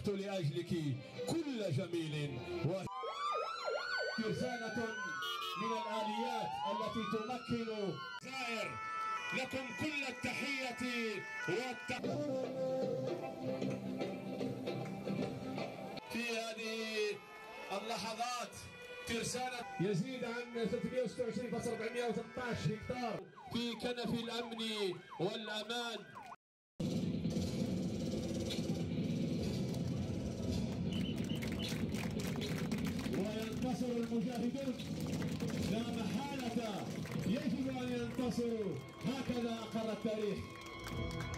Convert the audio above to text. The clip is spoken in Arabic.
لأجلك كل جميل. ترسانة من الآليات التي تمكن زائر. لكم كل التحية في هذه اللحظات ترسانة يزيد عن 326.413 هكتار في كنف الأمن والأمان. وينتصر المجاهدون لا محالة، يجب أن ينتصروا، هكذا أقر التاريخ.